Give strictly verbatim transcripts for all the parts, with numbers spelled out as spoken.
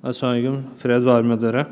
Assalamualaikum, fred være med dere.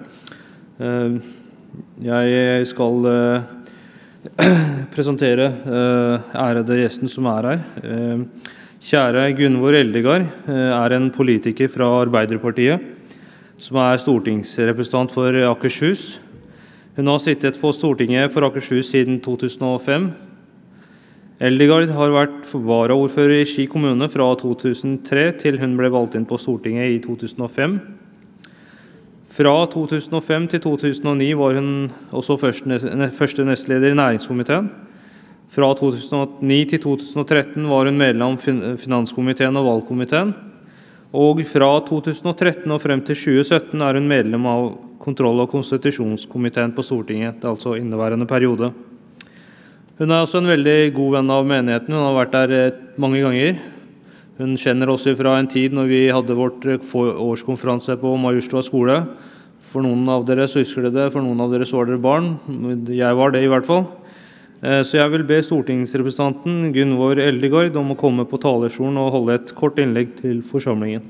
Jeg skal presentere ærede gjesten som er her. Kjære Gunvor Eldegard er en politiker fra Arbeiderpartiet, som er stortingsrepresentant for Akershus. Hun har sittet på Stortinget for Akershus siden to tusen og fem. Eldegard har vært varaordfører i Ski kommune fra to tusen og tre til hun ble valgt inn på Stortinget i to tusen og fem. Fra to tusen og fem til to tusen og ni var hun også første nestleder i næringskomiteen. Fra to tusen og ni til to tusen og tretten var hun medlem av finanskomiteen og valgkomiteen. Og fra to tusen og tretten og frem til tjue sytten er hun medlem av kontroll- og konstitusjonskomiteen på Stortinget, altså inneværende periode. Hun er også en veldig god venn av menigheten, hun har vært der mange ganger. Hun kjenner også fra en tid når vi hadde vårt årskonferanse på Majorstua skole. For noen av dere så husker dere det, for noen av dere så var dere barn. Jeg var det i hvert fall. Så jeg vil be stortingsrepresentanten Gunvor Eldegard om å komme på talerstolen og holde et kort innlegg til forsamlingen.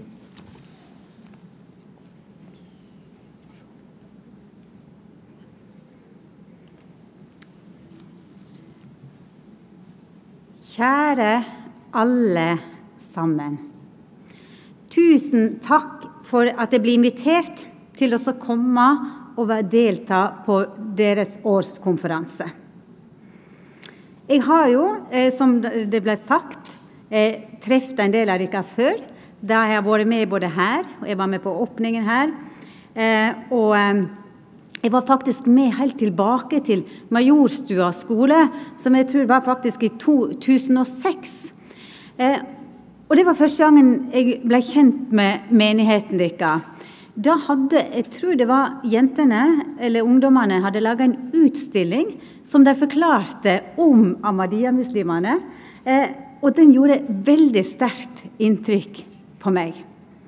Kjære alle sammen. Tusen takk for at jeg blir invitert til å komme og delta på deres årskonferanse. Jeg har jo, som det ble sagt, treffet en del av dere før, da jeg har vært med både her, og jeg var med på åpningen her, og jeg var faktisk med helt tilbake til Majorstua skole, som jeg tror var faktisk i to tusen og seks. Og det var første gangen jeg ble kjent med menigheten deres. Da hadde, jeg tror det var jentene, eller ungdommene, hadde laget en utstilling som de forklarte om Ahmadiyya-muslimene, og den gjorde veldig sterkt inntrykk på meg.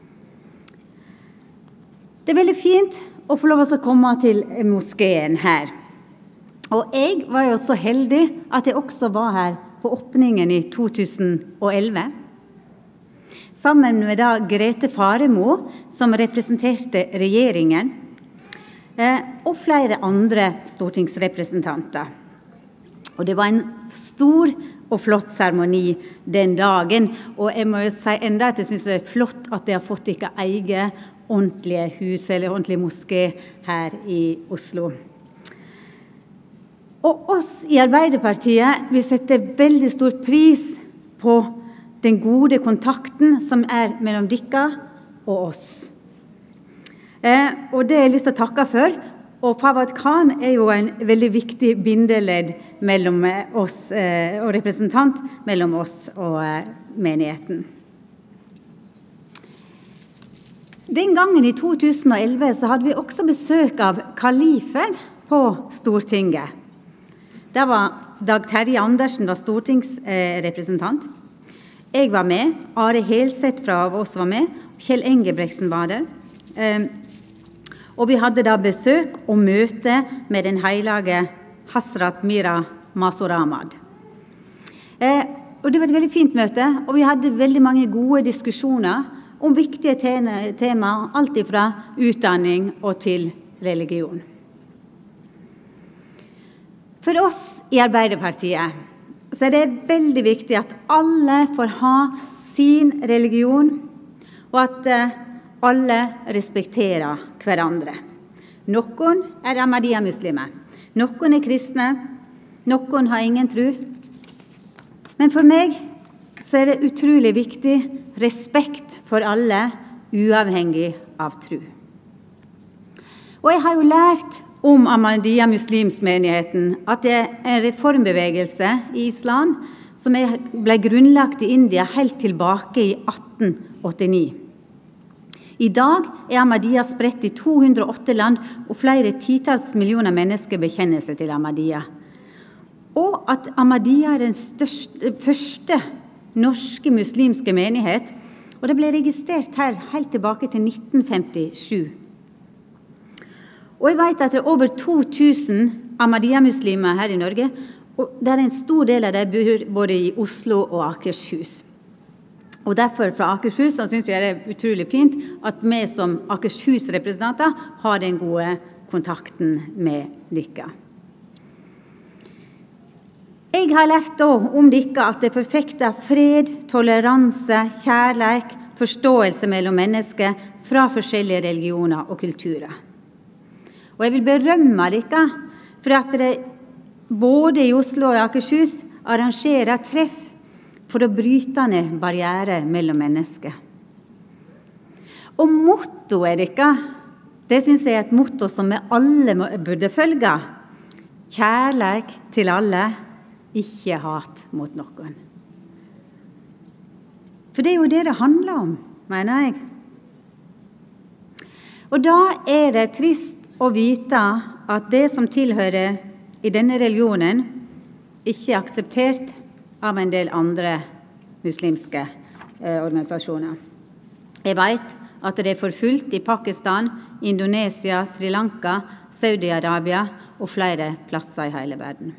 Det er veldig fint å få lov til å komme til moskeen her. Og jeg var jo så heldig at jeg også var her på åpningen i to tusen og elleve. Sammen med da Grete Faremo, som representerte regjeringen, og flere andre stortingsrepresentanter. Og det var en stor og flott seremoni den dagen, og jeg må jo si enda at jeg synes det er flott at de har fått ikke eget ordentlige hus eller ordentlig moské her i Oslo. Og oss i Arbeiderpartiet vil sette veldig stor pris på den gode kontakten som er mellom dere og oss. Eh, og det har jeg lyst til å takke for, og Fawad Khan er jo en veldig viktig bindeledd mellom oss, eh, og representant mellom oss og eh, menigheten. Den gangen i to tusen og elleve så hadde vi også besøk av kalifen på Stortinget. Da var Dag Terje Andersen var stortingsrepresentant. Jeg var med, Are Helseth fra oss var med, Kjell Engebretsen var der. Og vi hadde da besøk og møte med den heilige Hasrat Mira Masuramad. Og det var et veldig fint møte, og vi hadde veldig mange gode diskusjoner om viktige tema, alt fra utdanning og til religion. For oss i Arbeiderpartiet så er det veldig viktig at alle får ha sin religion, og at alle respekterer hverandre. Noen er Ahmadiyya-muslimer, noen er kristne, noen har ingen tro. Men for meg så er det utrolig viktig respekt for alle, uavhengig av tro. Og jeg har jo lært om Ahmadiyya-muslimsmenigheten at det er en reformbevegelse i islam som ble grunnlagt i India helt tilbake i atten åttini. I dag er Ahmadiyya spredt i to hundre og åtte land, og flere titalls millioner mennesker bekjenner seg til Ahmadiyya. Og at Ahmadiyya er den største, første norske muslimske menighet, og det ble registrert her helt tilbake til nitten femtisju. Og jeg vet at det er over to tusen Ahmadiyya-muslimer her i Norge, og det er en stor del av dem bor både i Oslo og Akershus. Og Og derfor fra Akershus så synes jeg det er utrolig fint at vi som Akershus-representanter har den gode kontakten med dere. Jeg har lært da om dere at det forfekter fred, toleranse, kjærleik, forståelse mellom mennesker fra forskjellige religioner og kulturer. Og jeg vil berømme dere for at det både i Oslo og i Akershus arrangerer treff for å bryte ned barrierer mellom mennesker. Og mottoet deres, det synes jeg er et motto som vi alle burde følge. Kjærleik til alle, ikke hat mot noen. For det er jo det det handler om, mener jeg. Og da er det trist å vite at det som tilhører i denne religionen ikke er akseptert av en del andre muslimske eh, organisasjoner. Jeg vet at det er forfulgt i Pakistan, Indonesia, Sri Lanka, Saudi-Arabia og flere plasser i hele verden.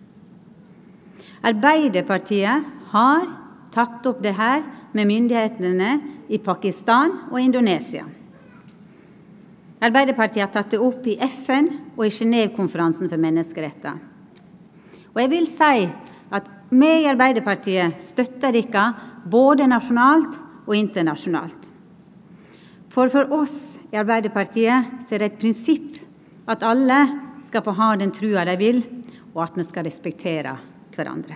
Arbeiderpartiet har tatt opp det her med myndighetene i Pakistan og Indonesia. Arbeiderpartiet har tatt det opp i F N og i Genève-konferansen for menneskeretter. Og jeg vil si at vi i Arbeiderpartiet støtter dere både nasjonalt og internasjonalt. For for oss i Arbeiderpartiet så er det et prinsipp at alle skal få ha den trua de vil, og at vi skal respektere hverandre.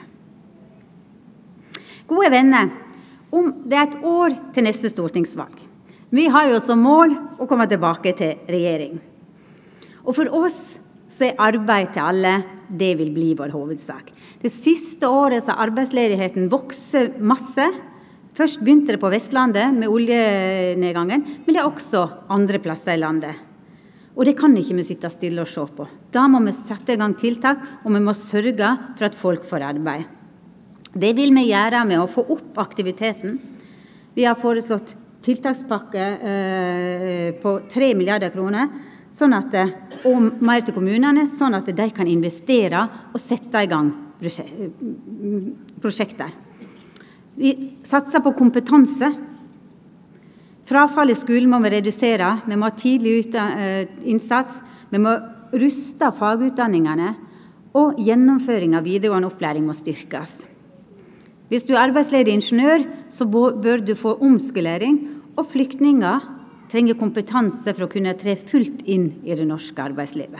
Gode venner, om det er et år til neste stortingsvalg. Vi har jo som mål å komme tilbake til regjering. Og for oss så er arbeid til alle, det vil bli vår hovedsak. Det siste året så har arbeidsledigheten vokset masse. Først begynte det på Vestlandet med oljenedgangen, men det er også andre plasser i landet. Og det kan ikke vi sitte stille og se på. Da må vi sette i gang tiltak, og vi må sørge for at folk får arbeid. Det vil vi gjøre med å få opp aktiviteten. Vi har foreslått tiltakspakke eh, på tre milliarder kroner, sånn at, og mer til kommunene, sånn at de kan investere og sette i gang prosjekter. Vi satser på kompetanse. Frafall i skolen må vi redusere. Vi må ha tidlig innsats. Vi må ruste fagutdanningene, og gjennomføring av videregående opplæring må styrkes. Hvis du er arbeidsledig ingeniør, så bør du få omskolering, og flyktninger trenger kompetanse for å kunne tre fullt inn i det norske arbeidslivet.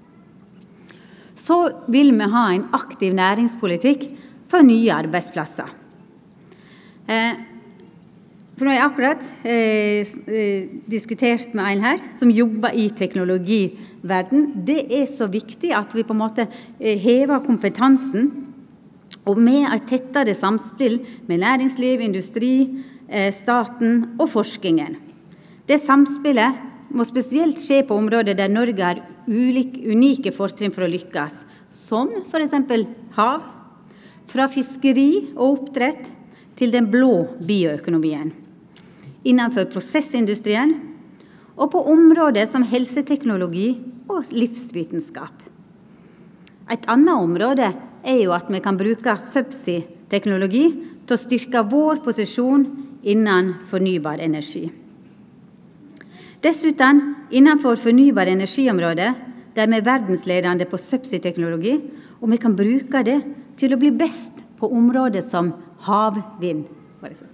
Så vil vi ha en aktiv næringspolitikk for nye arbeidsplasser. Eh, for nå har jeg akkurat eh, diskutert med en her som jobber i teknologiverden. Det er så viktig at vi på en måte eh, hever kompetansen, og med et tettere samspill med næringsliv, industri, eh, staten og forskningen. Det samspillet må spesielt skje på områder der Norge har ulike, unike fortrinn for å lykkes, som for eksempel hav, fra fiskeri og oppdrett til den blå bioøkonomien, innenfor prosessindustrien og på områder som helseteknologi og livsvitenskap. Et annet område er jo at vi kan bruke subsea-teknologi til å styrke vår posisjon innen fornybar energi. Dessuten, innenfor fornybar energiområdet, der vi er verdensledende på subsea-teknologi, og vi kan bruke det til å bli best på områder som havvind, for eksempel.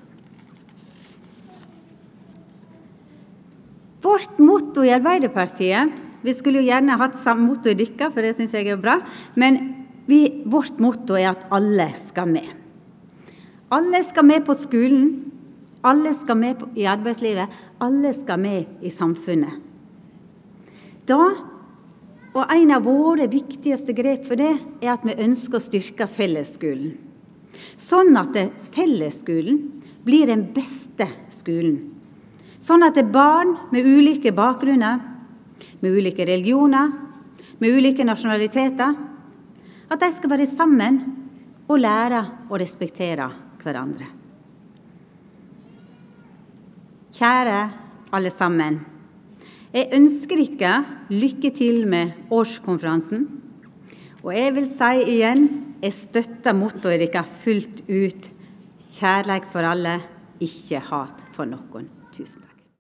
Vårt motto i Arbeiderpartiet, vi skulle jo gjerne hatt samme motto i dere, for det synes jeg er bra, men vi, vårt motto er at alle skal med. Alle skal med på skolen, alle skal med i arbeidslivet, alle skal med i samfunnet. Da, og en av våre viktigste grep for det, er at vi ønsker å styrke fellesskolen. Sånn at fellesskolen blir den beste skolen. Sånn at barn med ulike bakgrunner, med ulike religioner, med ulike nasjonaliteter, at de skal være sammen og lære å respektere hverandre. Kjære alle sammen, jeg ønsker dere lykke til med årskonferansen, og jeg vil si igjen, jeg støtter mottoet dere fullt ut, kjærleik for alle, ikke hat for noen. Tusen takk.